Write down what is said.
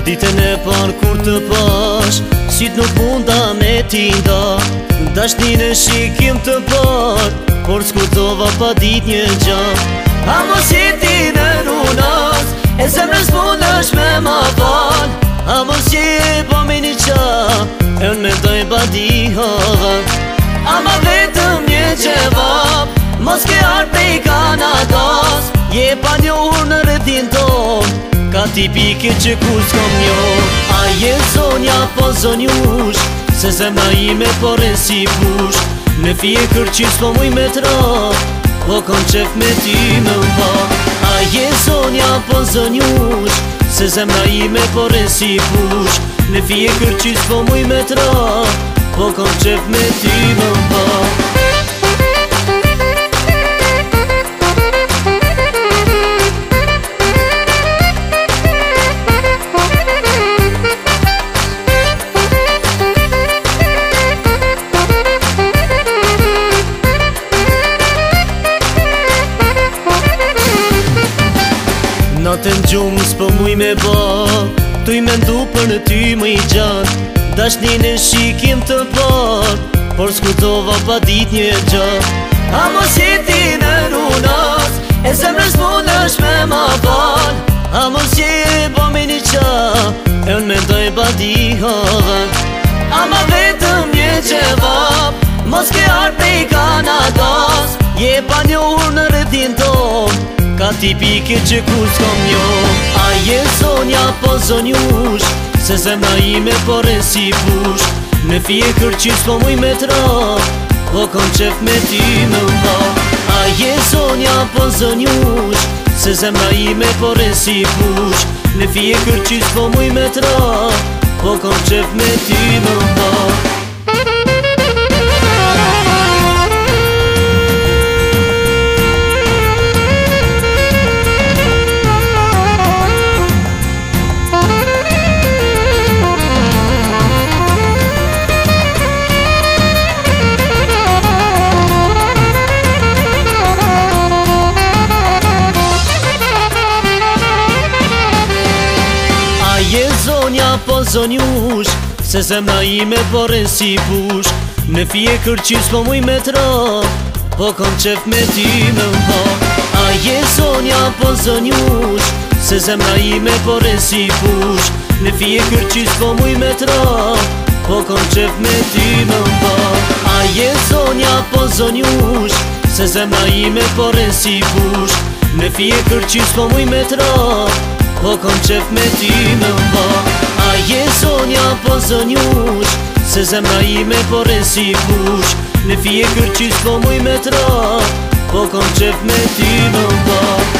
Ditën e parë kur të pash, syt nuk munda me tinda. Dashnin e shikim të parë, por s'kujtova pa dit një gjah. A mos jeti në runas, e zemrës mundesh me ma fal. A mos je po me një qa, e unë me doj pa di hava. Ama vetëm një gjevap, mos ke art pej Kanadas. Je pa njohur në rëdhin ton, ka ti pike që kur s'kom njoh. A je zonja po zonjush, se zemra ime por e si push. Me fije kërqis po muj me tra, po kom qef me ty me mba. A je zonja po zonjush, se zemra ime por e si push. Me fije kërqis po muj me tra, po kom qef me ty me mba. Natën gjumë s'po muj me ba, tu i mendu për në ty më i gjatë. Dashnin e shikim të parë, por s'kujtova pa dit një gjah. A mos jeti në runas, e zemrës mundesh me ma fal. A mos je po me një qa, e unë me doj pa di hava. Ama vetëm një gjevap, mos ke art pej Kanadas. Je pa njohur në rëdhin ton, ka ti pike që kur s'kom njoh. A je zonja po zonjush, se zemra ime por e si push. Me fije kërqis po muj me tra, po kom qef me ty me mba. A je zonja po zonjush, se zemra ime por e si push. Me fije kërqis po muj me tra, po kom qef me ty me mba. Je zonja po zonjush, se zemra ime por e si push. Me fije kërqis po muj me tra, po kom qef me ty me mba. A je zonja po zonjush, se zemra ime por e si push. Me fije kërqis po muj me tra, po kom qef me ty me mba. A je zonja po zonjush, se zemra ime por e si push. Me fije kërqis po muj me tra, po kom qef me ty me mba. A je zonja po zonjush, se zemra ime por e si push. Me fije kërqis po muj me tra, po kom qef me ty me mba.